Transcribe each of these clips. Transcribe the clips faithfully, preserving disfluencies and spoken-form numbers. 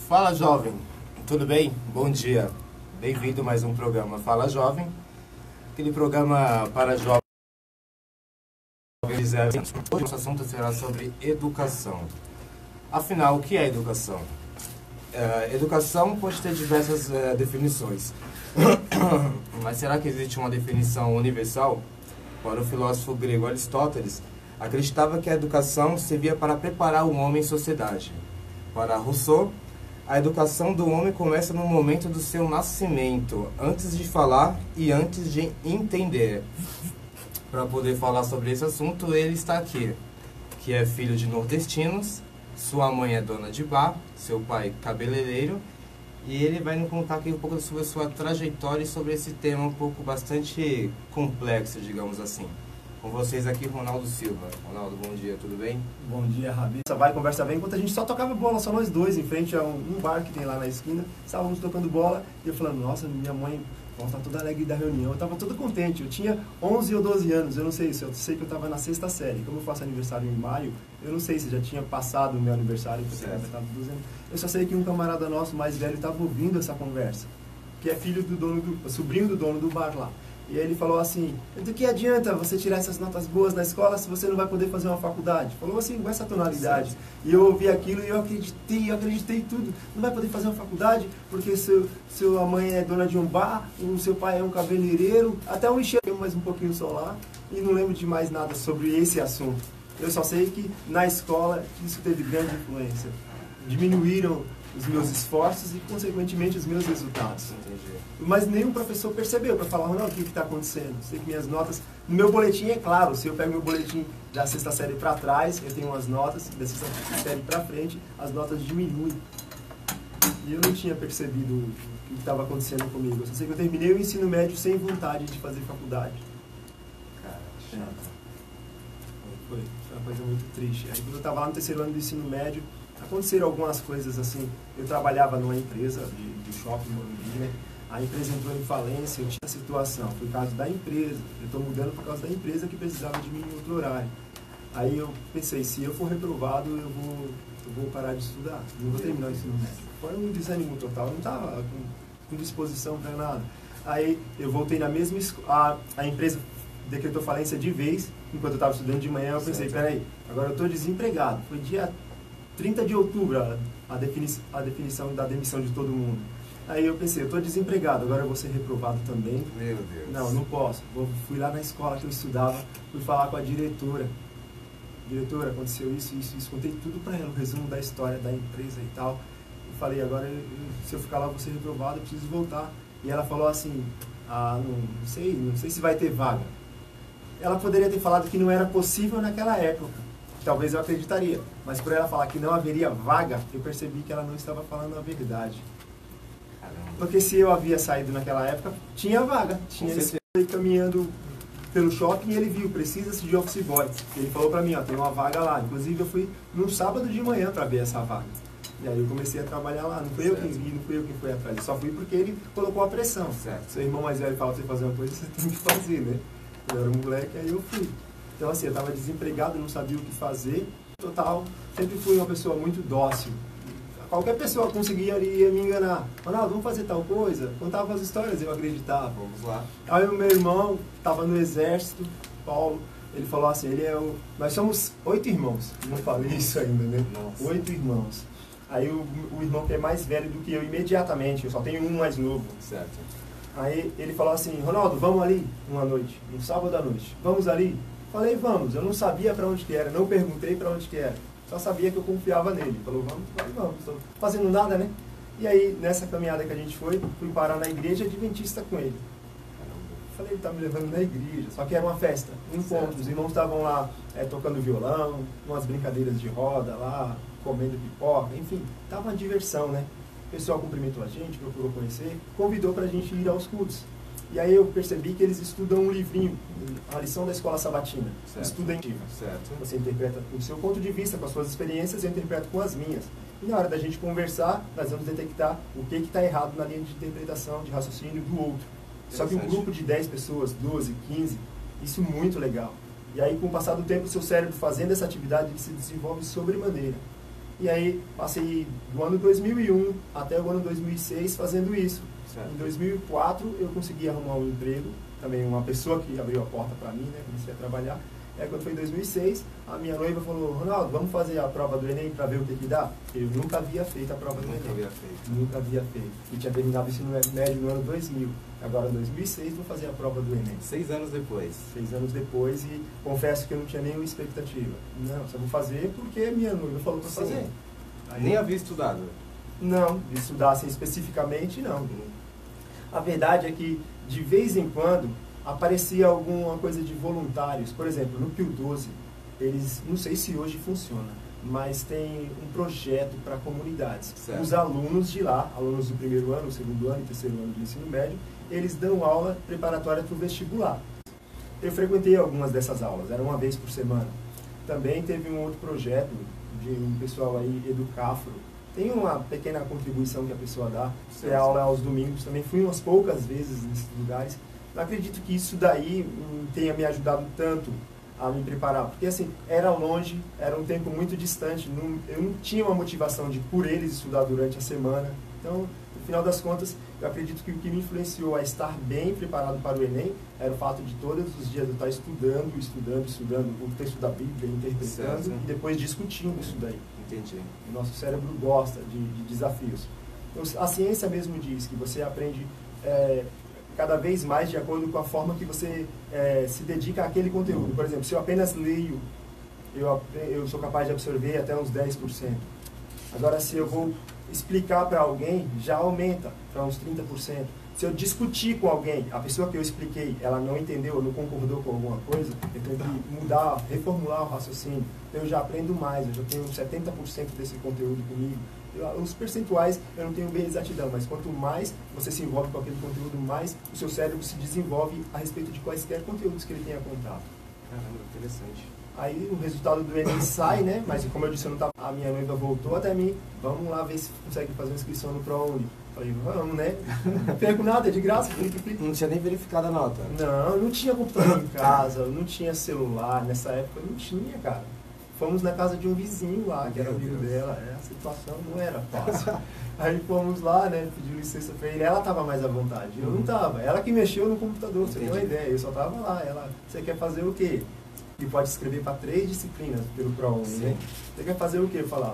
Fala, jovem, tudo bem? Bom dia, bem-vindo a mais um programa Fala Jovem, aquele programa para jovens. Hoje o nosso assunto será sobre educação. Afinal, o que é educação? Uh, educação pode ter diversas uh, definições, mas será que existe uma definição universal? Para o filósofo grego Aristóteles, acreditava que a educação servia para preparar o homem em sociedade. Para Rousseau, a educação do homem começa no momento do seu nascimento, antes de falar e antes de entender. Para poder falar sobre esse assunto, ele está aqui, que é filho de nordestinos, sua mãe é dona de bar, seu pai cabeleireiro, e ele vai nos contar aqui um pouco sobre a sua trajetória e sobre esse tema um pouco bastante complexo, digamos assim. Com vocês aqui, Ronaldo Silva. Ronaldo, bom dia, tudo bem? Bom dia, Rabi. Vai, conversa bem, enquanto a gente só tocava bola, só nós dois, em frente a um, um bar que tem lá na esquina. Estávamos tocando bola e eu falando, nossa, minha mãe está toda alegre da reunião. Eu estava todo contente, eu tinha onze ou doze anos, eu não sei se eu sei que eu estava na sexta série. Como eu faço aniversário em maio, eu não sei se já tinha passado o meu aniversário, eu só sei que um camarada nosso mais velho estava ouvindo essa conversa, que é filho do dono do, sobrinho do dono do bar lá. E aí ele falou assim, do que adianta você tirar essas notas boas na escola se você não vai poder fazer uma faculdade? Falou assim, com essa tonalidade. E eu ouvi aquilo e eu acreditei, eu acreditei tudo. Não vai poder fazer uma faculdade porque seu, sua mãe é dona de um bar, o seu pai é um cabeleireiro, até um lixeiro, mais um pouquinho só lá. E não lembro de mais nada sobre esse assunto. Eu só sei que na escola isso teve grande influência. Diminuíram os meus esforços e, consequentemente, os meus resultados. Entendi. Mas nenhum professor percebeu para falar, não, o que está acontecendo? Sei que minhas notas... No meu boletim, é claro, se eu pego meu boletim da sexta série para trás, eu tenho umas notas, da sexta série para frente, as notas diminuem. E eu não tinha percebido o que estava acontecendo comigo. Eu só sei que eu terminei o ensino médio sem vontade de fazer faculdade. Cara, chato. Foi, foi uma coisa muito triste. Aí, quando eu estava lá no terceiro ano do ensino médio, aconteceram algumas coisas assim. Eu trabalhava numa empresa de, de shopping, né? A empresa entrou em falência, eu tinha a situação, foi por causa da empresa. Eu estou mudando por causa da empresa que precisava de mim em outro horário. Aí eu pensei, se eu for reprovado, eu vou, eu vou parar de estudar, não vou terminar o ensino médio. Foi um desânimo total, eu não estava com, com disposição para nada. Aí eu voltei na mesma escola, a, a empresa decretou falência de vez, enquanto eu estava estudando de manhã, eu pensei, peraí, agora eu estou desempregado. Foi dia trinta de outubro a, a, defini a definição da demissão de todo mundo. Aí eu pensei, eu estou desempregado, agora eu vou ser reprovado também. Meu Deus. Não, não posso. Vou, fui lá na escola que eu estudava, fui falar com a diretora. Diretora, aconteceu isso, isso, isso. Contei tudo para ela, o resumo da história da empresa e tal. E falei, agora eu, se eu ficar lá, vou ser reprovado, eu preciso voltar. E ela falou assim, ah, não, não sei, não sei se vai ter vaga. Ela poderia ter falado que não era possível naquela época. Talvez eu acreditaria, mas por ela falar que não haveria vaga, eu percebi que ela não estava falando a verdade. Porque se eu havia saído naquela época, tinha vaga. Tinha esse aí caminhando pelo shopping e ele viu, precisa-se de office boy. Ele falou pra mim, ó, tem uma vaga lá. Inclusive eu fui num sábado de manhã pra ver essa vaga. E aí eu comecei a trabalhar lá. Não fui eu quem vi, não fui eu quem foi atrás. Eu só fui porque ele colocou a pressão. Certo. Seu irmão mais velho fala pra você fazer uma coisa, você tem que fazer, né? Eu era um moleque, aí eu fui. Então assim, eu estava desempregado, não sabia o que fazer. Total, sempre fui uma pessoa muito dócil. Qualquer pessoa conseguia ia me enganar. Ronaldo, vamos fazer tal coisa? Contava as histórias, eu acreditava. Vamos lá. Aí o meu irmão estava no exército, Paulo, ele falou assim, ele é o... nós somos oito irmãos. Não falei isso ainda, né? Nossa. Oito irmãos. Aí o, o irmão que é mais velho do que eu, imediatamente, eu só tenho um mais novo. Certo. Aí ele falou assim, Ronaldo, vamos ali uma noite, um sábado à noite. Vamos ali? Falei, vamos. Eu não sabia para onde que era, não perguntei para onde que era. Só sabia que eu confiava nele. Falou, vamos, falei, vamos. Estou fazendo nada, né? E aí, nessa caminhada que a gente foi, fui parar na igreja adventista com ele. Falei, ele tá me levando na igreja. Só que era uma festa, um encontro. Os irmãos estavam lá é, tocando violão, umas brincadeiras de roda lá, comendo pipoca, enfim. Tava uma diversão, né? O pessoal cumprimentou a gente, procurou conhecer, convidou para a gente ir aos cultos. E aí eu percebi que eles estudam um livrinho, a lição da escola sabatina, estudantil. Certo. Você interpreta com o seu ponto de vista, com as suas experiências, eu interpreto com as minhas. E na hora da gente conversar, nós vamos detectar o que está errado na linha de interpretação, de raciocínio do outro. Só que um grupo de dez pessoas, doze, quinze, isso é muito legal. E aí, com o passar do tempo, o seu cérebro fazendo essa atividade, ele se desenvolve sobremaneira. E aí passei do ano dois mil e um até o ano dois mil e seis fazendo isso. Certo. Em dois mil e quatro eu consegui arrumar um emprego, também uma pessoa que abriu a porta para mim, né? Comecei a trabalhar. Aí quando foi em dois mil e seis, a minha noiva falou, Ronaldo, vamos fazer a prova do Enem para ver o que que dá? Eu nunca havia feito a prova do nunca Enem. Havia feito. Nunca havia feito. E tinha terminado o ensino médio no ano dois mil. Agora em dois mil e seis vou fazer a prova do Enem. Seis anos depois. Seis anos depois e confesso que eu não tinha nenhuma expectativa. Não, só vou fazer porque minha noiva falou para fazer. Aí, nem havia estudado? Não, de estudar assim especificamente não. A verdade é que de vez em quando aparecia alguma coisa de voluntários. Por exemplo, no Pio doze, eles, não sei se hoje funciona, mas tem um projeto para comunidades. Certo. Os alunos de lá, alunos do primeiro ano, segundo ano e terceiro ano de ensino médio, eles dão aula preparatória para o vestibular. Eu frequentei algumas dessas aulas, era uma vez por semana. Também teve um outro projeto de um pessoal aí, Educafro. Tem uma pequena contribuição que a pessoa dá, que é aula aos domingos. Também fui umas poucas vezes nesses lugares. Não acredito que isso daí hum, tenha me ajudado tanto a me preparar, porque assim, era longe, era um tempo muito distante, não, eu não tinha uma motivação de por eles estudar durante a semana. Então, no final das contas, eu acredito que o que me influenciou a estar bem preparado para o Enem era o fato de todos os dias eu estar estudando, estudando, estudando o texto da Bíblia, interpretando certo. E depois discutindo isso daí. Entendi. O nosso cérebro gosta de, de desafios. Então, a ciência mesmo diz que você aprende é, cada vez mais de acordo com a forma que você é, se dedica àquele conteúdo. Por exemplo, se eu apenas leio, eu, eu sou capaz de absorver até uns dez por cento. Agora, se eu vou explicar para alguém, já aumenta para uns trinta por cento. Se eu discutir com alguém, a pessoa que eu expliquei, ela não entendeu, não concordou com alguma coisa, eu tenho que mudar, reformular o raciocínio. Então eu já aprendo mais, eu já tenho setenta por cento desse conteúdo comigo. Eu, os percentuais eu não tenho bem exatidão, mas quanto mais você se envolve com aquele conteúdo, mais o seu cérebro se desenvolve a respeito de quaisquer conteúdos que ele tenha contato. Caramba, interessante. Aí o resultado do Enem sai, né? Mas como eu disse, eu não tava, a minha noiva voltou até mim. Vamos lá ver se consegue fazer uma inscrição no ProUni. Falei, vamos, né? Não perco nada, é de graça. Não tinha nem verificado a nota. Não, não tinha computador em casa, não tinha celular. Nessa época não tinha, cara. Fomos na casa de um vizinho lá, que era amigo dela. É, a situação não era fácil. Aí fomos lá, né? Pediu licença pra ele. Ela tava mais à vontade. Eu não tava. Ela que mexeu no computador, você tem uma ideia. Eu só tava lá. Ela, você quer fazer o quê? E pode escrever para três disciplinas pelo ProUni, né? Você quer fazer o quê? Falar.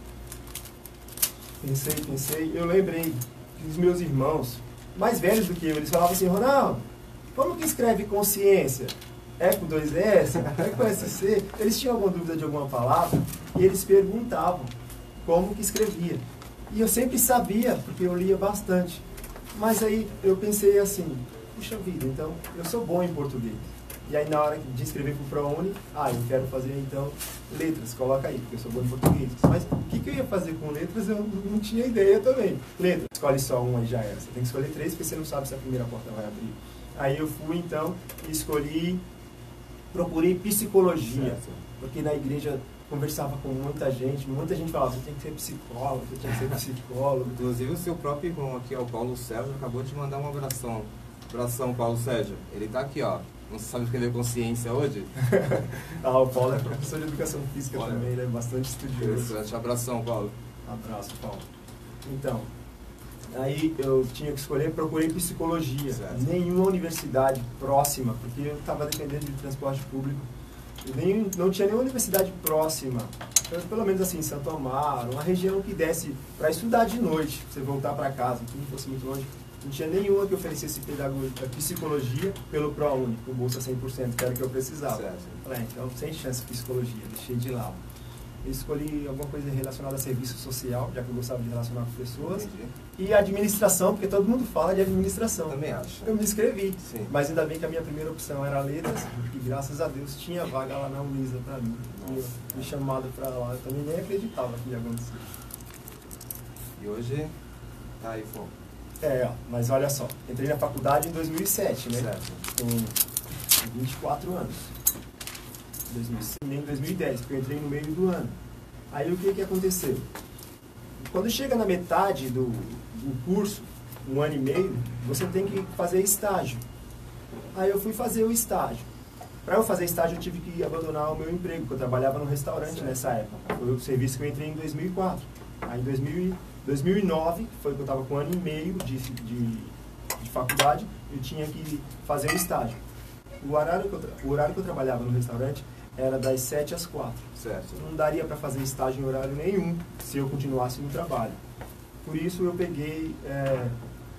Pensei, pensei. Eu lembrei que os meus irmãos, mais velhos do que eu, eles falavam assim, Ronaldo, como que escreve consciência? É com dois S? É com S C? Eles tinham alguma dúvida de alguma palavra e eles perguntavam como que escrevia. E eu sempre sabia, porque eu lia bastante. Mas aí eu pensei assim, puxa vida, então eu sou bom em português. E aí na hora de escrever para o ProUni, ah, eu quero fazer então letras, coloca aí, porque eu sou bom em português. Mas o que, que eu ia fazer com letras eu não tinha ideia também. Letras, escolhe só uma e já era. Você tem que escolher três porque você não sabe se a primeira porta vai abrir. Aí eu fui então e escolhi, procurei psicologia, certo. Porque na igreja conversava com muita gente, muita gente falava, você tem que ser psicólogo, você tem que ser psicólogo. Inclusive o seu próprio irmão aqui, o Paulo Sérgio, acabou de mandar um abração. Abração, Paulo Sérgio. Ele tá aqui, ó. Não sabe escrever consciência hoje? Ah, o Paulo é professor de educação física Olha. também, ele é bastante estudioso. Interessante. Abração, Paulo. Abraço, Paulo. Então, aí eu tinha que escolher, procurei psicologia. Certo. Nenhuma universidade próxima, porque eu estava dependendo de transporte público. Nem, não tinha nenhuma universidade próxima. Eu, pelo menos assim, em Santo Amaro, uma região que desse para estudar de noite, pra você voltar para casa, que não fosse muito longe. Não tinha nenhuma que oferecesse pedagogia, psicologia pelo ProUni, com bolsa cem por cento, que era o que eu precisava. Certo. Falei, então, sem chance de psicologia, deixei de lado. Eu escolhi alguma coisa relacionada a serviço social, já que eu gostava de relacionar com pessoas. Entendi. E administração, porque todo mundo fala de administração. Também acho. Eu me inscrevi, Sim. Mas ainda bem que a minha primeira opção era letras, e graças a Deus tinha vaga lá na Unisa para mim. E eu fui chamado para lá, eu também nem acreditava que ia acontecer. E hoje, tá aí, pô. É, mas olha só, entrei na faculdade em dois mil e sete, né? Certo. Com vinte e quatro anos. dois mil e cinco, nem em dois mil e dez, porque eu entrei no meio do ano. Aí o que que aconteceu? Quando chega na metade do, do curso, um ano e meio, você tem que fazer estágio. Aí eu fui fazer o estágio. Para eu fazer estágio, eu tive que abandonar o meu emprego, porque eu trabalhava no restaurante certo. Nessa época. Foi o serviço que eu entrei em dois mil e quatro. Aí em dois mil e nove, foi que eu estava com um ano e meio de, de, de faculdade, eu tinha que fazer o estágio. O horário, que eu, o horário que eu trabalhava no restaurante era das sete às quatro. Certo. Não daria para fazer estágio em horário nenhum se eu continuasse no trabalho. Por isso eu peguei é,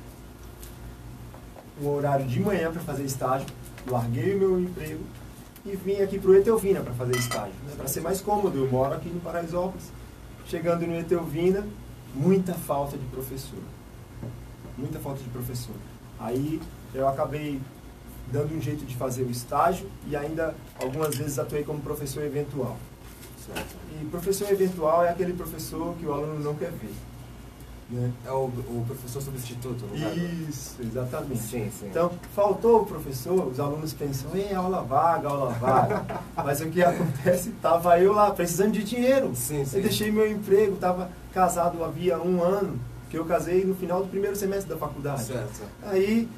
o horário de manhã para fazer estágio, larguei o meu emprego e vim aqui para o Etelvina para fazer estágio. Né? Para ser mais cômodo, eu moro aqui no Paraisópolis. Chegando no Etelvina, muita falta de professor. Muita falta de professor. Aí eu acabei dando um jeito de fazer o estágio e ainda algumas vezes atuei como professor eventual. Certo. E professor eventual é aquele professor que o aluno não quer ver. Né? É o, o professor substituto, no caso? Isso, exatamente. Sim, sim. Então, faltou o professor, os alunos pensam, é aula vaga, aula vaga. Mas o que acontece, estava eu lá, precisando de dinheiro. Sim, sim. Eu deixei meu emprego, estava casado havia um ano, que eu casei no final do primeiro semestre da faculdade. Certo. Aí,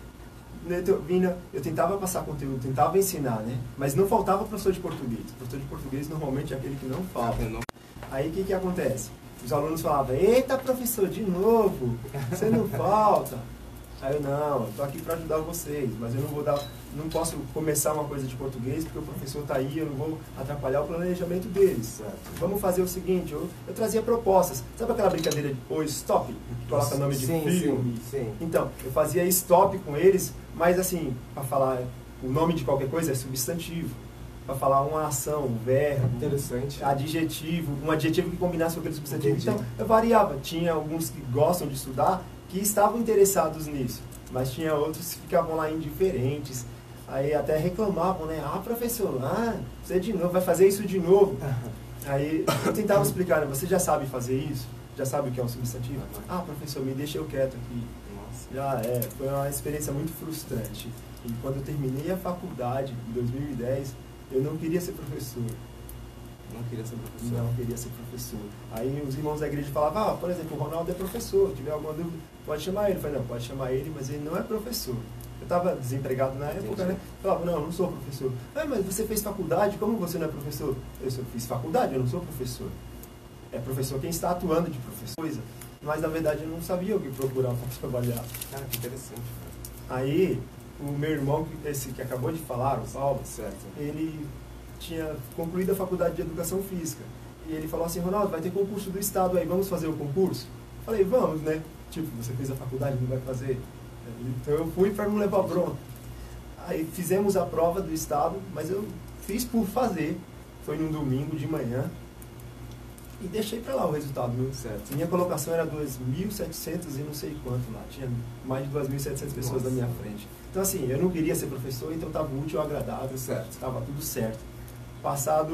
eu tentava passar conteúdo, tentava ensinar, né? Mas não faltava professor de português. O professor de português normalmente é aquele que não falta. Aí o que que acontece? Os alunos falavam, eita professor, de novo, você não falta. Aí eu, não, eu tô aqui para ajudar vocês, mas eu não vou dar, não posso começar uma coisa de português porque o professor tá aí, eu não vou atrapalhar o planejamento deles. Certo. Vamos fazer o seguinte, eu, eu trazia propostas. Sabe aquela brincadeira de o stop, que coloca nome de sim, filme? Sim, sim. Então, eu fazia stop com eles, mas assim, para falar o nome de qualquer coisa é substantivo. Para falar uma ação, um verbo, interessante, adjetivo, um adjetivo que combinasse com aquele substantivo. Entendi. Então, eu variava. Tinha alguns que gostam de estudar, que estavam interessados nisso, mas tinha outros que ficavam lá indiferentes. Aí até reclamavam, né? Ah, professor, ah, você de novo, vai fazer isso de novo. Aí eu tentava explicar, né? Você já sabe fazer isso? Já sabe o que é um substantivo? Ah, professor, me deixa eu quieto aqui. Nossa. Já é, foi uma experiência muito frustrante. E quando eu terminei a faculdade, em dois mil e dez, eu não queria ser professor. Não queria ser professor? Não queria ser professor. Aí os irmãos da igreja falavam, ah, por exemplo, o Ronaldo é professor, se tiver alguma dúvida, pode chamar ele. Eu falei, não, pode chamar ele, mas ele não é professor. Eu estava desempregado na época, Entendi. Né? Eu falava, não, eu não sou professor. Ah, mas você fez faculdade, como você não é professor? Eu fiz faculdade, eu não sou professor. É professor quem está atuando de professor. Mas, na verdade, eu não sabia o que procurar para trabalhar. Cara, que interessante. Aí, o meu irmão, esse que acabou de falar, o Paulo, certo. Ele tinha concluído a faculdade de Educação Física. E ele falou assim, Ronaldo, vai ter concurso do Estado aí, vamos fazer o concurso? Eu falei, vamos, né? Tipo, você fez a faculdade, não vai fazer? Então eu fui para não levar bronca. Aí fizemos a prova do Estado, mas eu fiz por fazer. Foi num domingo de manhã. E deixei para lá o resultado, viu? Certo. Minha colocação era duas mil e setecentas e não sei quanto lá. Tinha mais de duas mil e setecentas pessoas Nossa. Na minha frente. Então assim, eu não queria ser professor, então estava útil, agradável, certo. Estava tudo certo. Passados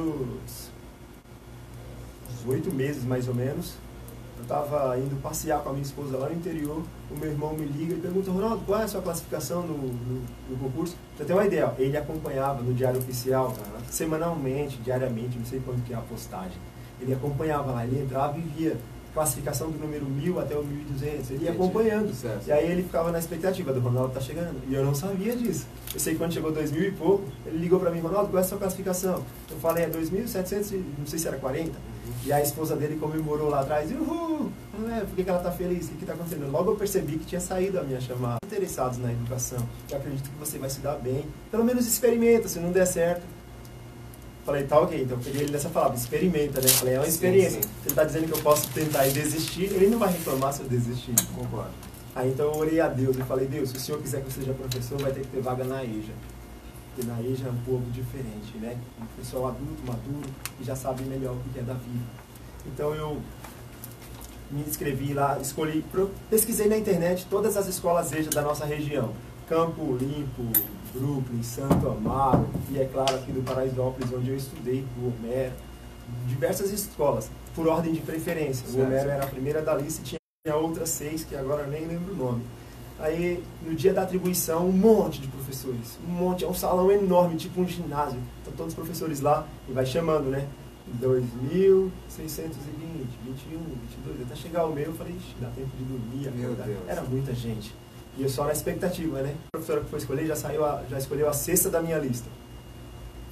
oito meses, mais ou menos, eu estava indo passear com a minha esposa lá no interior, o meu irmão me liga e pergunta, Ronaldo, qual é a sua classificação no, no, no concurso? Pra ter uma ideia, ó, ele acompanhava no Diário Oficial, uhum. semanalmente, diariamente, não sei quanto que é a postagem. Ele acompanhava lá, ele entrava e via classificação do número mil até o mil e duzentos, ele ia acompanhando. Certo. E aí ele ficava na expectativa do Ronaldo tá chegando. E eu não sabia disso. Eu sei que quando chegou dois mil e pouco, ele ligou para mim, Ronaldo, qual é a sua classificação? Eu falei, é dois mil e setecentos, não sei se era quarenta. Uhum. E a esposa dele comemorou lá atrás, uhul! É, por que, que ela tá feliz? O que, que tá acontecendo? Logo eu percebi que tinha saído a minha chamada. Interessados na educação, eu acredito que você vai se dar bem. Pelo menos experimenta, se não der certo. Falei, tá ok, então eu peguei ele nessa palavra, experimenta, né? Falei, é uma experiência. Sim, sim. Ele está dizendo que eu posso tentar e desistir, ele não vai reclamar se eu desistir. Concordo. Aí então eu orei a Deus e falei, Deus, se o Senhor quiser que eu seja professor, vai ter que ter vaga na E J A. Porque na E J A é um povo diferente, né? Um pessoal adulto, maduro, e já sabe melhor o que é da vida. Então eu me inscrevi lá, escolhi, pesquisei na internet todas as escolas E J A da nossa região. Campo Limpo, Brooklyn, Santo Amaro, e é claro aqui do Paraisópolis, onde eu estudei, o Homero, diversas escolas, por ordem de preferência. Certo. O Homero era a primeira da lista e tinha outras seis, que agora eu nem lembro o nome. Aí, no dia da atribuição, um monte de professores, um monte, é um salão enorme, tipo um ginásio. Estão todos os professores lá, e vai chamando, né? dois mil seiscentos e vinte, vinte e um, vinte e dois, até chegar o meu, eu falei, ixi, dá tempo de dormir, acordar. Era muita gente. E eu só na expectativa, né? A professora que foi escolher já, saiu a, já escolheu a sexta da minha lista.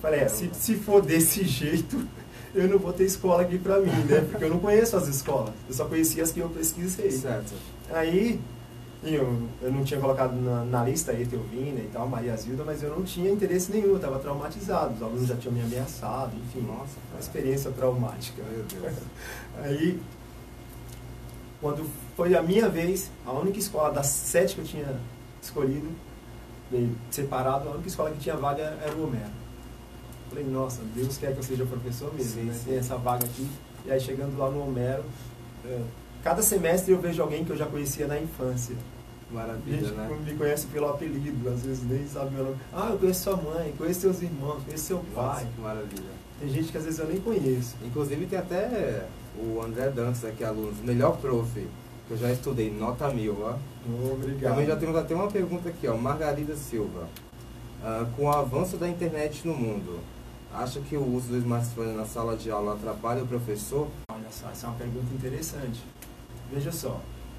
Falei, é, se, se for desse jeito, eu não vou ter escola aqui pra mim, né? Porque eu não conheço as escolas. Eu só conhecia as que eu pesquisei. Certo. Aí, eu, eu não tinha colocado na, na lista aí Etelvina e tal, Maria Zilda, mas eu não tinha interesse nenhum, eu estava traumatizado. Os alunos já tinham me ameaçado, enfim. Nossa, uma experiência traumática. Meu Deus. Aí, quando foi a minha vez, a única escola das sete que eu tinha escolhido, separado, a única escola que tinha vaga era o Homero. Falei, nossa, Deus quer que eu seja professor mesmo, sim, né? Sim. Tem essa vaga aqui. E aí, chegando lá no Homero, é, cada semestre eu vejo alguém que eu já conhecia na infância. Maravilha, gente, né? Me conhece pelo apelido, às vezes nem sabe meu nome. Ah, eu conheço sua mãe, conheço seus irmãos, conheço seu pai. Nossa, que maravilha. Tem gente que às vezes eu nem conheço. Inclusive tem até o André Dantas aqui, aluno, melhor prof, que eu já estudei, nota mil, ó. Obrigado. Também já temos até uma pergunta aqui, ó, Margarida Silva. Uh, com o avanço da internet no mundo, acha que o uso do smartphone na sala de aula atrapalha o professor? Olha só, essa é uma pergunta interessante. Veja só.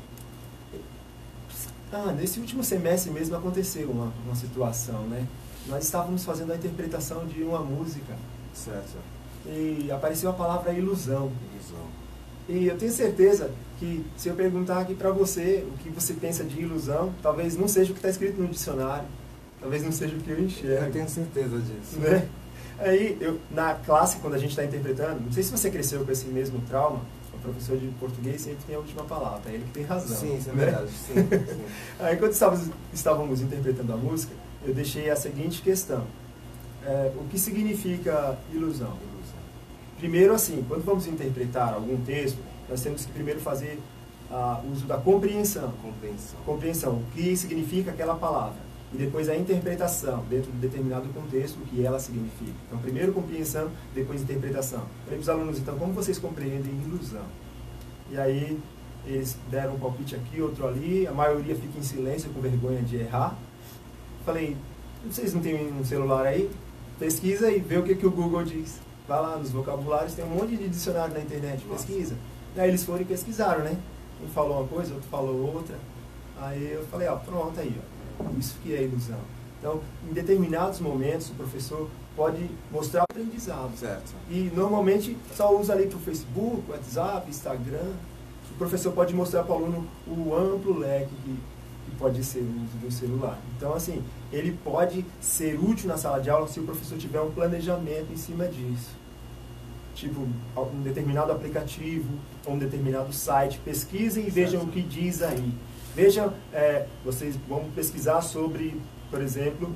Ah, nesse último semestre mesmo aconteceu uma, uma situação, né? Nós estávamos fazendo a interpretação de uma música. Certo. E apareceu a palavra ilusão. Ilusão. E eu tenho certeza que se eu perguntar aqui para você o que você pensa de ilusão, talvez não seja o que está escrito no dicionário. Talvez não seja o que eu enxergo. Eu tenho certeza disso. Né? Aí, eu, na classe, quando a gente está interpretando, não sei se você cresceu com esse mesmo trauma, o professor de português sempre tem a última palavra, é ele que tem razão. Sim, isso é né? verdade. Sim, sim. Aí, quando estávamos, estávamos interpretando a música, eu deixei a seguinte questão. É, o que significa ilusão? Ilusão. Primeiro, assim, quando vamos interpretar algum texto, nós temos que primeiro fazer ah, uso da compreensão. Compreensão. Compreensão. O que significa aquela palavra. E depois a interpretação, dentro de determinado contexto, o que ela significa. Então, primeiro compreensão, depois interpretação. Falei para os alunos, então, como vocês compreendem ilusão? E aí, eles deram um palpite aqui, outro ali, a maioria fica em silêncio, com vergonha de errar. Falei, vocês não têm um celular aí? Pesquisa e vê o que, que o Google diz. Vai lá nos vocabulários, tem um monte de dicionário na internet, pesquisa. Aí eles foram e pesquisaram, né? Um falou uma coisa, outro falou outra. Aí eu falei, ó, pronto aí, ó. Isso que é ilusão. Então, em determinados momentos, o professor pode mostrar aprendizado. Certo. E, normalmente, só usa ali para o Facebook, WhatsApp, Instagram. O professor pode mostrar para o aluno o amplo leque que, que pode ser o uso do celular. Então, assim, ele pode ser útil na sala de aula se o professor tiver um planejamento em cima disso. Tipo, um determinado aplicativo, ou um determinado site. Pesquisem e certo. Vejam o que diz aí. Vejam, é, vocês vão pesquisar sobre, por exemplo,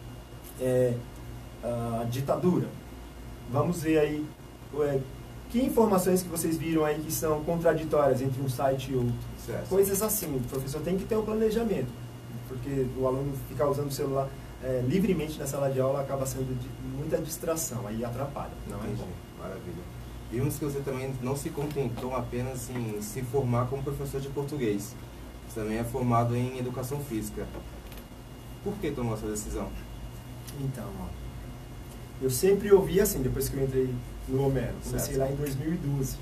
é, a ditadura. Vamos ver aí é, que informações que vocês viram aí que são contraditórias entre um site e outro. Certo. Coisas assim. O professor tem que ter um planejamento, porque o aluno ficar usando o celular é, livremente na sala de aula acaba sendo de muita distração, aí atrapalha. Não Entendi. é bom. Maravilha. Vimos que você também não se contentou apenas em se formar como professor de português. Você também é formado em educação física. Por que tomou essa decisão? Então, ó, eu sempre ouvi assim, depois que eu entrei no Homero. Comecei certo. Lá em dois mil e doze.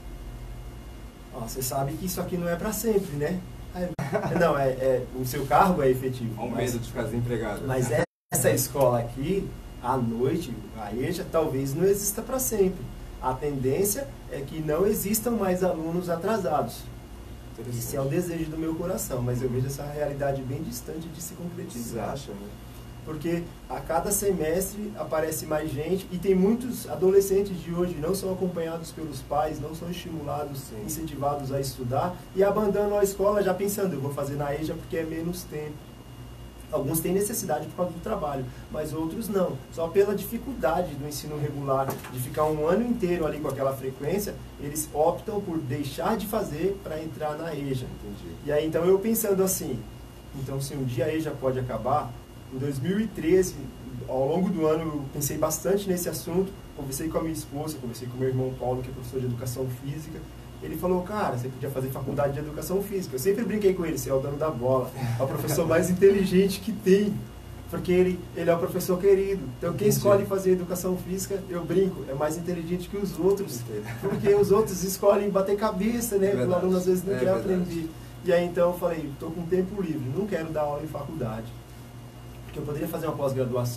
Ó, você sabe que isso aqui não é para sempre, né? Não, é, é, o seu cargo é efetivo. Há um mas, medo de ficar desempregado. Mas essa escola aqui, à noite, a EJA, talvez não exista para sempre. A tendência é que não existam mais alunos atrasados. Esse é o desejo do meu coração, mas eu vejo essa realidade bem distante de se concretizar. Você acha, né? Porque a cada semestre aparece mais gente e tem muitos adolescentes de hoje não são acompanhados pelos pais, não são estimulados, sim, incentivados a estudar e abandonam a escola já pensando, eu vou fazer na EJA porque é menos tempo. Alguns têm necessidade por causa do trabalho, mas outros não. Só pela dificuldade do ensino regular, de ficar um ano inteiro ali com aquela frequência, eles optam por deixar de fazer para entrar na EJA. Entendi. E aí, então, eu pensando assim, então, se um dia a EJA pode acabar, em dois mil e treze, ao longo do ano, eu pensei bastante nesse assunto, conversei com a minha esposa, conversei com o meu irmão Paulo, que é professor de educação física. Ele falou, cara, você podia fazer faculdade de educação física. Eu sempre brinquei com ele, você é o dono da bola, é o professor mais inteligente que tem, porque ele, ele é o professor querido. Então, quem escolhe fazer educação física, eu brinco, é mais inteligente que os outros, porque os outros escolhem bater cabeça, né? É o aluno às vezes não é quer verdade. aprender. E aí, então, eu falei, estou com tempo livre, não quero dar aula em faculdade, porque eu poderia fazer uma pós-graduação,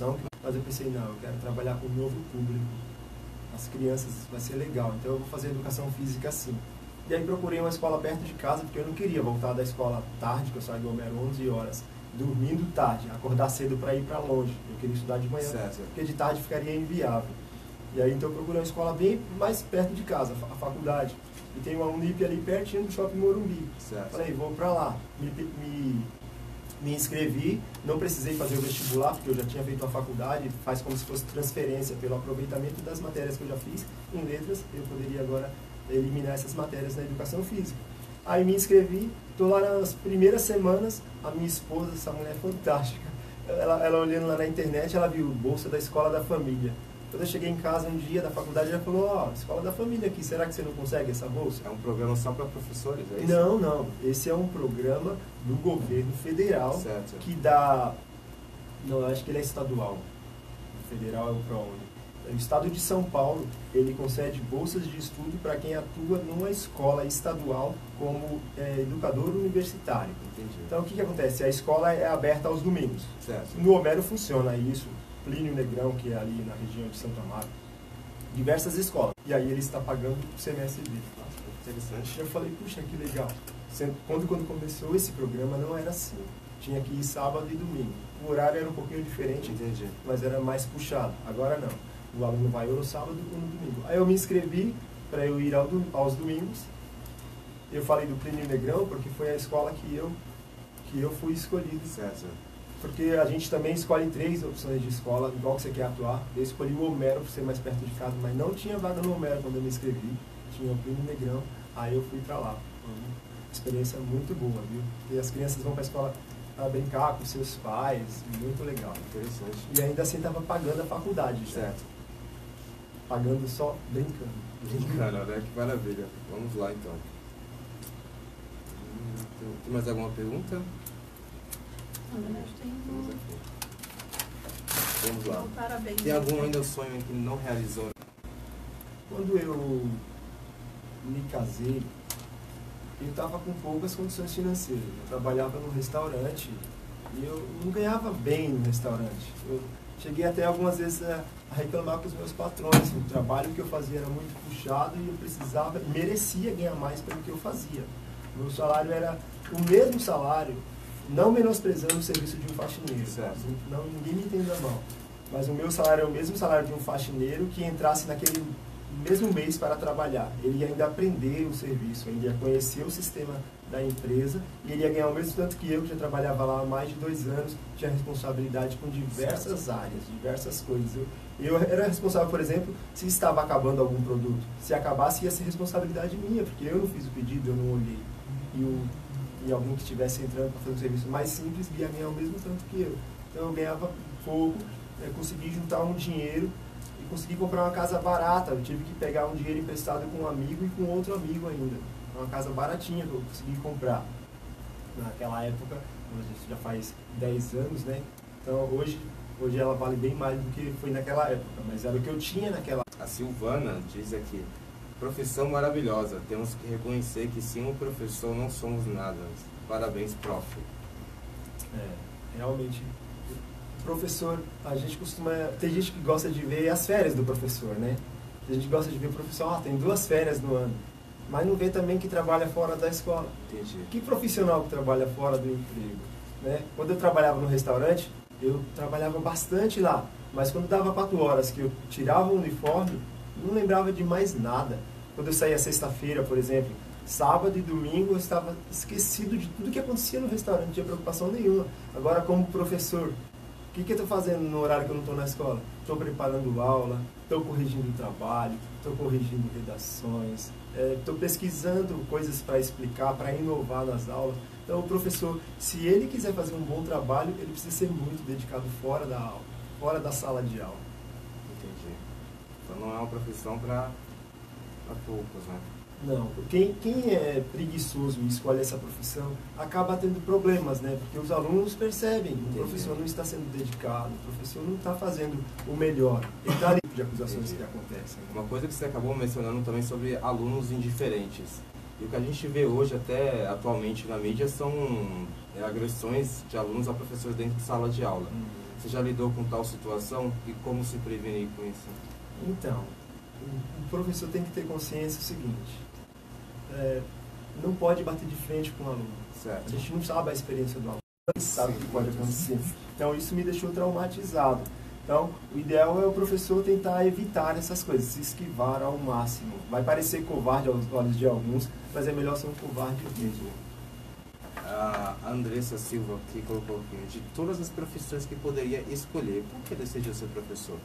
mas eu pensei, não, eu quero trabalhar com um novo público, as crianças, vai ser legal, então eu vou fazer educação física assim. E aí procurei uma escola perto de casa, porque eu não queria voltar da escola tarde, que eu saí do Homero onze horas, dormindo tarde, acordar cedo para ir para longe. Eu queria estudar de manhã, certo. Porque de tarde ficaria inviável. E aí então eu procurei uma escola bem mais perto de casa, a faculdade. E tem uma Unip ali pertinho do Shopping Morumbi. Certo. Falei, vou para lá. Me, me, me inscrevi, não precisei fazer o vestibular, porque eu já tinha feito a faculdade, faz como se fosse transferência pelo aproveitamento das matérias que eu já fiz. Em letras, eu poderia agora eliminar essas matérias na educação física. Aí me inscrevi, estou lá nas primeiras semanas, a minha esposa, essa mulher é fantástica, ela, ela olhando lá na internet, ela viu bolsa da Escola da Família. Quando eu cheguei em casa um dia da faculdade, ela falou, ó, oh, Escola da Família aqui, será que você não consegue essa bolsa? É um programa só para professores, é isso? Não, não, esse é um programa do governo federal, certo. Que dá, não, eu acho que ele é estadual, o federal é o ProUni. O estado de São Paulo, ele concede bolsas de estudo para quem atua numa escola estadual como é, educador universitário. Entendi. Então, o que, que acontece? A escola é aberta aos domingos. Certo. No Homero funciona isso, Plínio Negrão, que é ali na região de Santo Amaro, diversas escolas. E aí ele está pagando o semestre dele. Interessante. Eu falei, puxa, que legal. Quando, quando começou esse programa, não era assim. Tinha que ir sábado e domingo. O horário era um pouquinho diferente, entendi, mas era mais puxado. Agora não. O aluno vai ou no sábado ou no domingo. Aí eu me inscrevi para eu ir ao do, aos domingos. Eu falei do Plínio Negrão porque foi a escola que eu, que eu fui escolhido. Certo. Porque a gente também escolhe três opções de escola, igual que você quer atuar. Eu escolhi o Homero por ser mais perto de casa, mas não tinha vaga no Homero quando eu me inscrevi. Tinha o Plínio Negrão, aí eu fui para lá. Uma experiência muito boa, viu? Porque as crianças vão para a escola para brincar com seus pais, muito legal. Interessante. E ainda assim estava pagando a faculdade, certo? Pagando só brincando. Brincando, olha que maravilha. Vamos lá então. Tem mais alguma pergunta? Temos aqui. Vamos lá. Parabéns. Tem algum ainda sonho que não realizou? Quando eu me casei, eu estava com poucas condições financeiras. Eu trabalhava num restaurante e eu não ganhava bem no restaurante. Eu cheguei até algumas vezes a, a reclamar com os meus patrões. O trabalho que eu fazia era muito puxado e eu precisava, merecia ganhar mais pelo que eu fazia. Meu salário era o mesmo salário, não menosprezando o serviço de um faxineiro. Certo. Não, ninguém me entenda mal. Mas o meu salário é o mesmo salário de um faxineiro que entrasse naquele mesmo mês para trabalhar. Ele ia ainda aprender o serviço, ele ia conhecer o sistema da empresa e ele ia ganhar o mesmo tanto que eu, que já trabalhava lá há mais de dois anos, tinha responsabilidade com diversas certo. áreas, diversas coisas. Eu, eu era responsável, por exemplo, se estava acabando algum produto. Se acabasse, ia ser responsabilidade minha, porque eu não fiz o pedido, eu não olhei. E, o, e alguém que estivesse entrando para fazer um serviço mais simples ia ganhar o mesmo tanto que eu. Então eu ganhava pouco, eu consegui juntar um dinheiro e consegui comprar uma casa barata. Eu tive que pegar um dinheiro emprestado com um amigo e com outro amigo ainda. Uma casa baratinha que eu consegui comprar. Naquela época, isso já faz dez anos, né? Então hoje, hoje ela vale bem mais do que foi naquela época, mas era o que eu tinha naquela época. A Silvana diz aqui, profissão maravilhosa, temos que reconhecer que sem um professor não somos nada. Parabéns, prof. É, realmente, o professor, a gente costuma, tem gente que gosta de ver as férias do professor, né? A gente gosta de ver o professor, ah, tem duas férias no ano, mas não vê também que trabalha fora da escola. Entendi. Que profissional que trabalha fora do emprego, né? Quando eu trabalhava no restaurante, eu trabalhava bastante lá, mas quando dava quatro horas que eu tirava o uniforme, não lembrava de mais nada. Quando eu saía sexta-feira, por exemplo, sábado e domingo, eu estava esquecido de tudo que acontecia no restaurante, não tinha preocupação nenhuma. Agora, como professor, o que, que eu estou fazendo no horário que eu não estou na escola? Estou preparando aula, estou corrigindo o trabalho, estou corrigindo redações, estou é, pesquisando coisas para explicar, para inovar nas aulas. Então, o professor, se ele quiser fazer um bom trabalho, ele precisa ser muito dedicado fora da aula, fora da sala de aula. Entendi. Então, não é uma profissão para poucos, né? Não, quem, quem é preguiçoso e escolhe essa profissão acaba tendo problemas, né? Porque os alunos percebem que o professor não está sendo dedicado, o professor não está fazendo o melhor. Ele está ali de acusações Entendi. que acontecem. Né? Uma coisa que você acabou mencionando também sobre alunos indiferentes. E o que a gente vê hoje, até atualmente na mídia, são é, agressões de alunos a professores dentro de sala de aula. Hum. Você já lidou com tal situação e como se prevenir com isso? Então, o professor tem que ter consciência do seguinte, é, não pode bater de frente com o aluno. Certo. A gente não sabe a experiência do aluno, não sabe o Sim. que pode acontecer. Então isso me deixou traumatizado. Então o ideal é o professor tentar evitar essas coisas, se esquivar ao máximo. Vai parecer covarde aos olhos de alguns, mas é melhor ser um covarde mesmo. A Andressa Silva aqui colocou aqui, de todas as profissões que poderia escolher, por que decidiu ser professor?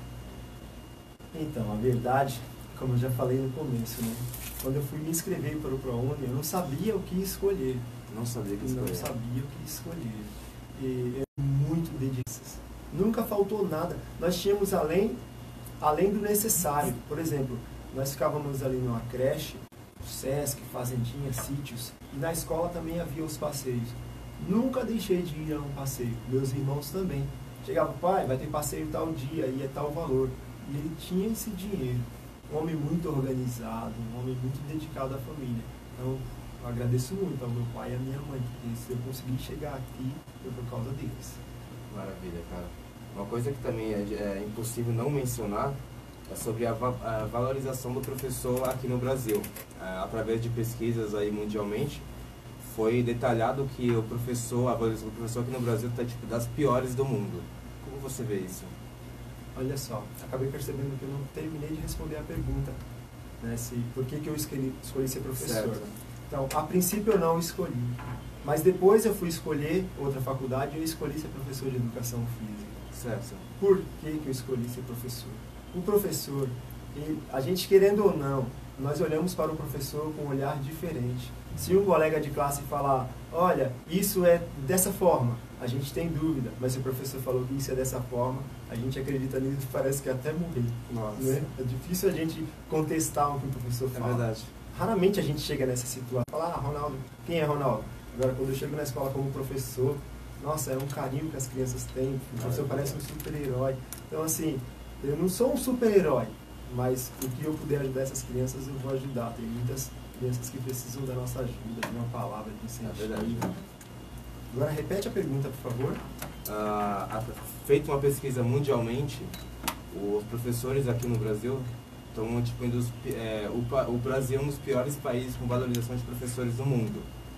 Então, a verdade, como eu já falei no começo, né? Quando eu fui me inscrever para o ProUni, eu não sabia o que escolher. Não sabia o que Não escolher. sabia o que escolher. E eu muito dedicado. Nunca faltou nada. Nós tínhamos além, além do necessário. Por exemplo, nós ficávamos ali numa creche, Sesc, fazendinha, sítios. E na escola também havia os passeios. Nunca deixei de ir a um passeio. Meus irmãos também. Chegava, pai, vai ter passeio tal dia e é tal valor. E ele tinha esse dinheiro. Um homem muito organizado, um homem muito dedicado à família. Então, eu agradeço muito ao meu pai e à minha mãe, porque se eu consegui chegar aqui, foi por causa deles. Maravilha, cara. Uma coisa que também é, é impossível não mencionar é sobre a, va a valorização do professor aqui no Brasil. É, através de pesquisas aí mundialmente, foi detalhado que o professor, a valorização do professor aqui no Brasil está tipo das piores do mundo. Como você vê isso? Olha só, acabei percebendo que eu não terminei de responder a pergunta, né, se, por que, que eu escolhi, escolhi ser professor. Certo. Então, a princípio eu não escolhi, mas depois eu fui escolher outra faculdade e eu escolhi ser professor de educação física. Certo. Por que, que eu escolhi ser professor? O professor, ele, a gente querendo ou não, nós olhamos para o professor com um olhar diferente. Se um colega de classe falar, olha, isso é dessa forma, a gente tem dúvida, mas se o professor falou que isso é dessa forma, a gente acredita nisso e parece que até morrer. Nossa. Né? É difícil a gente contestar o que o professor É fala. verdade. Raramente a gente chega nessa situação. Fala, ah, Ronaldo, quem é Ronaldo? Agora, quando eu chego na escola como professor, nossa, é um carinho que as crianças têm, o professor parece um super-herói. Então, assim, eu não sou um super-herói, mas o que eu puder ajudar essas crianças, eu vou ajudar. Tem muitas crianças que precisam da nossa ajuda, de uma palavra, de incentivo. É verdade. Agora, repete a pergunta, por favor. Ah, feito uma pesquisa mundialmente, os professores aqui no Brasil estão tipo, indo, é, o, o Brasil é um dos piores países com valorização de professores do mundo.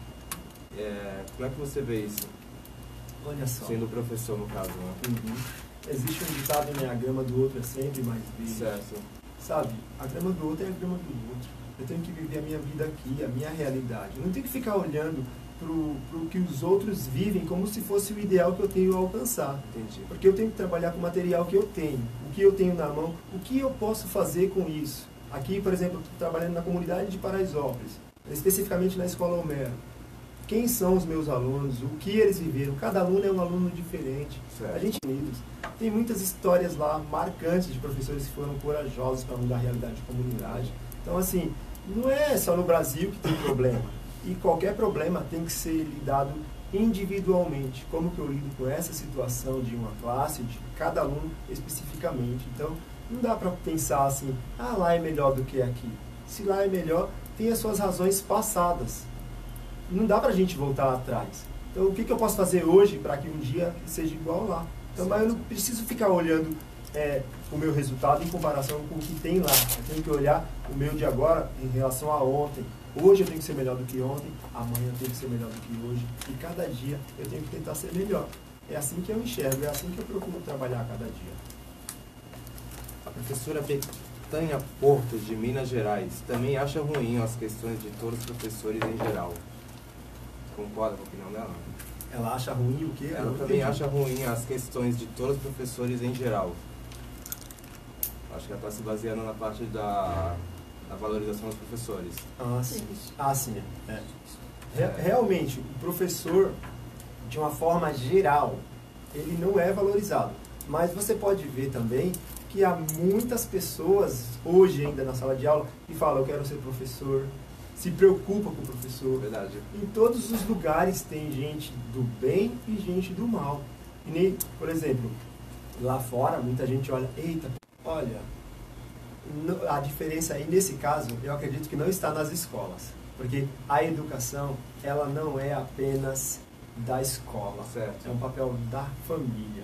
É, como é que você vê isso? Olha só. Sendo professor, no caso, né? Uhum. Existe um ditado, né? A grama do outro é sempre mais verde. Certo. Sabe? A grama do outro é a grama do outro. Eu tenho que viver a minha vida aqui, a minha realidade. Eu não tenho que ficar olhando pro, pro que os outros vivem como se fosse o ideal que eu tenho a alcançar. Entendi. Porque eu tenho que trabalhar com o material que eu tenho. O que eu tenho na mão, o que eu posso fazer com isso. Aqui, por exemplo, eu estou trabalhando na comunidade de Paraisópolis, especificamente na Escola Homero. Quem são os meus alunos, o que eles viveram, cada aluno é um aluno diferente. Certo. A gente tem muitas histórias lá marcantes de professores que foram corajosos para mudar a realidade da comunidade. Então, assim, não é só no Brasil que tem problema. E qualquer problema tem que ser lidado individualmente. Como que eu lido com essa situação de uma classe, de cada aluno especificamente. Então, não dá para pensar assim, ah, lá é melhor do que aqui. Se lá é melhor, tem as suas razões passadas. Não dá para a gente voltar atrás. Então, o que, que eu posso fazer hoje para que um dia seja igual lá? Então, mas eu não preciso ficar olhando é, o meu resultado em comparação com o que tem lá. Eu tenho que olhar o meu de agora em relação a ontem. Hoje eu tenho que ser melhor do que ontem, amanhã eu tenho que ser melhor do que hoje. E cada dia eu tenho que tentar ser melhor. É assim que eu enxergo, é assim que eu procuro trabalhar a cada dia. A professora Betânia Porto, de Minas Gerais, também acha ruim as questões de todos os professores em geral. Concorda com a opinião dela? Ela acha ruim o quê? Ela Eu também entendi. acha ruim as questões de todos os professores em geral. Acho que ela está se baseando na parte da, da valorização dos professores. Ah, sim. Ah, sim. É. Re- Realmente, o professor, de uma forma geral, ele não é valorizado. Mas você pode ver também que há muitas pessoas, hoje ainda na sala de aula, que falam, eu quero ser professor, se preocupa com o professor. Verdade. Em todos os lugares tem gente do bem e gente do mal. E nem, por exemplo, lá fora, muita gente olha, eita, olha, no- a diferença aí, nesse caso, eu acredito que não está nas escolas. Porque a educação, ela não é apenas da escola. Certo. É um papel da família.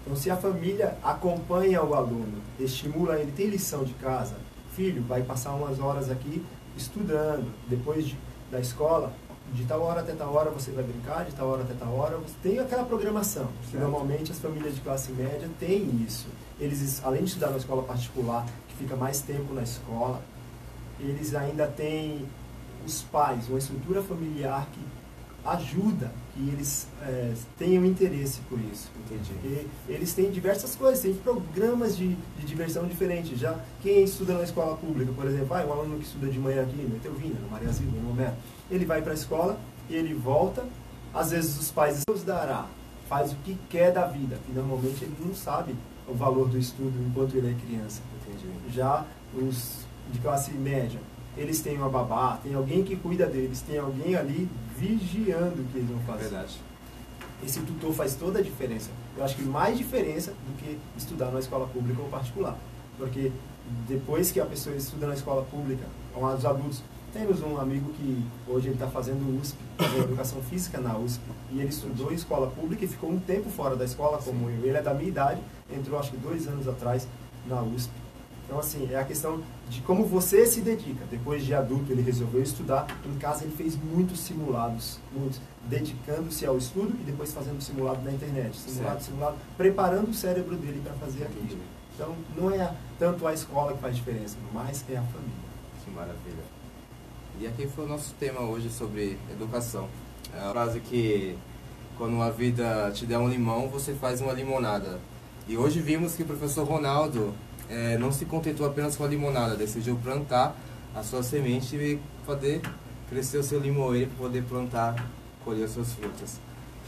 Então, se a família acompanha o aluno, estimula ele, tem lição de casa, filho, vai passar umas horas aqui estudando, depois de, da escola, de tal hora até tal hora você vai brincar, de tal hora até tal hora, você tem aquela programação. Que normalmente as famílias de classe média têm isso. Eles, além de estudar na escola particular, que fica mais tempo na escola, eles ainda têm os pais, uma estrutura familiar que ajuda que eles é, tenham interesse por isso. Entendi. E eles têm diversas coisas, tem programas de, de diversão diferentes. Já quem estuda na escola pública, por exemplo, ah, um aluno que estuda de manhã aqui no Etelvina, no Maria Silva, no Momento, ele vai para a escola e ele volta, às vezes os pais Deus dará, faz o que quer da vida, e normalmente ele não sabe o valor do estudo enquanto ele é criança. Entendi. Já os de classe média, eles têm uma babá, tem alguém que cuida deles, tem alguém ali vigiando o que eles vão fazer. Verdade. Esse tutor faz toda a diferença. Eu acho que mais diferença do que estudar na escola pública ou particular. Porque depois que a pessoa estuda na escola pública, os adultos, temos um amigo que hoje ele está fazendo U S P, fazendo educação física na U S P, e ele estudou em escola pública e ficou um tempo fora da escola, como eu. Ele é da minha idade, entrou acho que dois anos atrás na U S P. Então, assim, é a questão de como você se dedica. Depois de adulto, ele resolveu estudar. Em casa, ele fez muitos simulados, muitos, dedicando-se ao estudo e depois fazendo simulado na internet. Simulado, certo. simulado, preparando o cérebro dele para fazer aquilo. Então, não é tanto a escola que faz diferença, mas é a família. Que maravilha. E aqui foi o nosso tema hoje sobre educação. É a frase que, quando a vida te der um limão, você faz uma limonada. E hoje vimos que o professor Ronaldo É, não se contentou apenas com a limonada, decidiu plantar a sua semente e poder crescer o seu limoeiro para poder plantar, colher os seus frutos.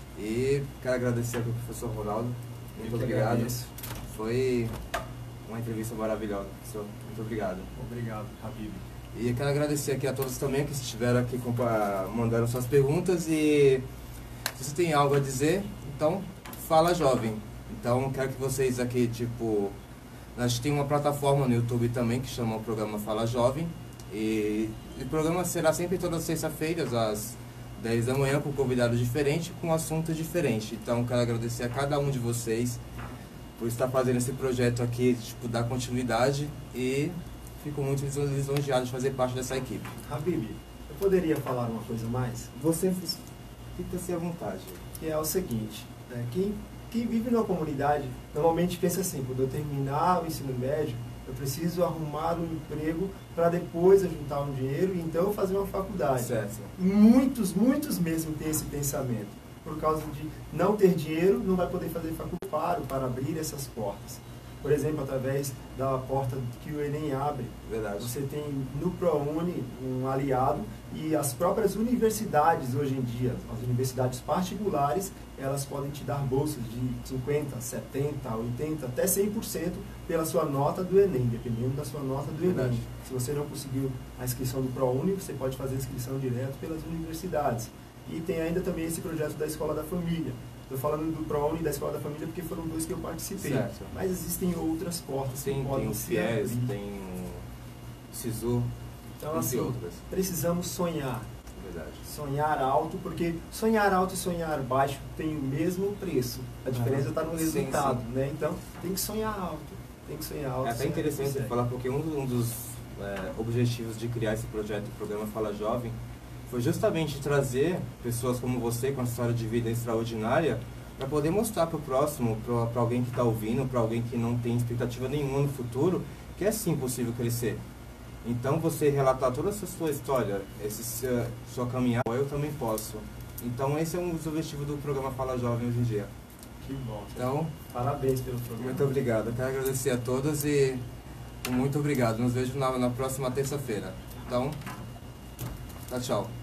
E quero agradecer aqui ao professor Ronaldo, muito obrigado. Agradeço. Foi uma entrevista maravilhosa, professor. Muito obrigado. Obrigado, Habib. E quero agradecer aqui a todos também que estiveram aqui mandando suas perguntas, e se você tem algo a dizer, então fala, jovem. Então quero que vocês aqui, tipo... A gente tem uma plataforma no YouTube também que chama o programa Fala Jovem, e o programa será sempre todas as sextas-feiras às dez da manhã com um convidado diferente, com um assunto diferente. Então quero agradecer a cada um de vocês por estar fazendo esse projeto aqui, tipo, dar continuidade, e fico muito lisonjeado de fazer parte dessa equipe. Habib, eu poderia falar uma coisa a mais? Você fica-se à vontade. Que é o seguinte, né, quem Quem vive numa comunidade normalmente pensa assim: quando eu terminar o ensino médio, eu preciso arrumar um emprego para depois eu juntar um dinheiro e então fazer uma faculdade. Certo. E muitos, muitos mesmo têm esse pensamento. Por causa de não ter dinheiro, não vai poder fazer faculdade para abrir essas portas. Por exemplo, através da porta que o Enem abre. Verdade. Você tem no ProUni um aliado, e as próprias universidades hoje em dia, as universidades particulares, elas podem te dar bolsas de cinquenta por cento, setenta por cento, oitenta por cento, até cem por cento pela sua nota do Enem, dependendo da sua nota do Verdade. Enem. Se você não conseguiu a inscrição do ProUni, você pode fazer a inscrição direto pelas universidades. E tem ainda também esse projeto da Escola da Família. Estou falando do ProUni e da Escola da Família porque foram dois que eu participei. Certo. Mas existem outras portas Tem, que podem tem o se FIES, abrir. tem o SISU, Então, entre assim, outras. precisamos sonhar. Verdade. Sonhar alto, porque sonhar alto e sonhar baixo tem o mesmo preço. A diferença está no Sim, resultado, sim. né? Então, tem que sonhar alto. Tem que sonhar alto. É até sonhar interessante você consegue. falar, porque um, um dos é, objetivos de criar esse projeto, o programa Fala Jovem, foi justamente trazer pessoas como você, com a história de vida extraordinária, para poder mostrar para o próximo, para alguém que está ouvindo, para alguém que não tem expectativa nenhuma no futuro, que é sim possível crescer. Então, você relatar toda essa sua história, esse sua, sua caminhada, eu também posso. Então, esse é um dos objetivos do programa Fala Jovem hoje em dia. Que bom. Então, Parabéns pelo programa. muito obrigado. Eu quero agradecer a todos e muito obrigado. Nos vejo na, na próxima terça-feira. Então, tchau, tchau.